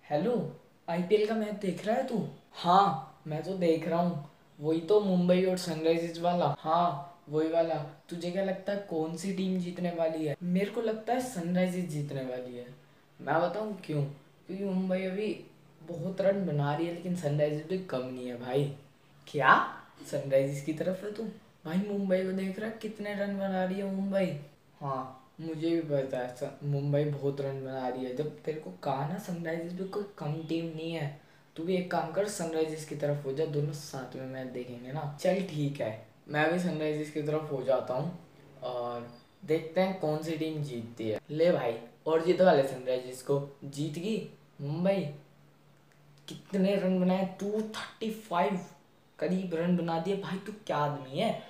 Hello. IPL का match देख रहा है तू? हाँ, मैं तो देख रहा हूँ। वही तो मुंबई और सनराइजर्स वाला। हाँ, वही वाला। तुझे क्या लगता है कौन सी टीम जीतने वाली है? मेरे को लगता है सनराइजर्स जीतने वाली है। मैं बताऊँ क्यों? क्योंकि मुंबई अभी बहुत रन बना रही है, लेकिन सनराइजर्स भी कम नहीं है भाई। क्या? सनराइजर्स की तरफ है तू? भाई मुंबई को देख रहा है कितने रन बना रही है मुंबई। हाँ, मुझे भी पता है मुंबई बहुत रन बना रही है। जब तेरे को कहा ना सनराइजर्स भी कोई कम टीम नहीं है, तू भी एक काम कर सनराइजर्स की तरफ हो जा, दोनों साथ में मैच देखेंगे ना। चल ठीक है, मैं भी सनराइजर्स की तरफ हो जाता हूँ और देखते हैं कौन सी टीम जीतती है। ले भाई, और जीतवा ले सनराइजर्स को। जीत गई मुंबई। कितने रन बनाए? 235 करीब रन बना दिए भाई। तू क्या आदमी है?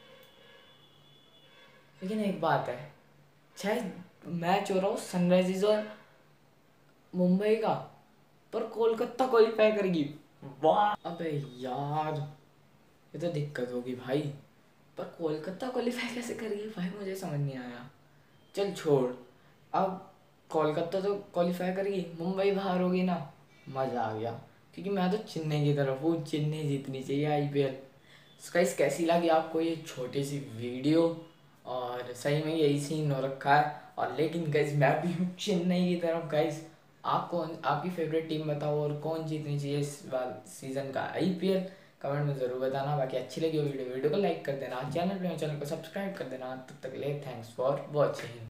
लेकिन एक बात है, चाहे मैच हो रहा हो सनराइजर्स और मुंबई का, पर कोलकाता क्वालिफाई करेगी। वाह! अबे यार, ये तो दिक्कत होगी भाई। पर कोलकाता क्वालिफाई कैसे करेगी भाई, मुझे समझ नहीं आया। चल छोड़। अब कोलकाता तो क्वालिफाई करेगी, मुंबई बाहर होगी ना, मज़ा आ गया। क्योंकि मैं तो चेन्नई की तरफ हूँ, चेन्नई जीतनी चाहिए आईपीएल। गाइस कैसी लगी आपको ये छोटी सी वीडियो? और सही में यही सीन हो रखा है। और लेकिन गाइस मैं भी हूँ चेन्नई की तरफ। गाइस आप कौन, आपकी फेवरेट टीम बताओ और कौन जीतनी चाहिए इस बार सीज़न का आईपीएल? कमेंट में ज़रूर बताना। बाकी अच्छी लगी वीडियो को लाइक कर देना, चैनल को सब्सक्राइब कर देना। तब तक के लिए थैंक्स फॉर वॉचिंग।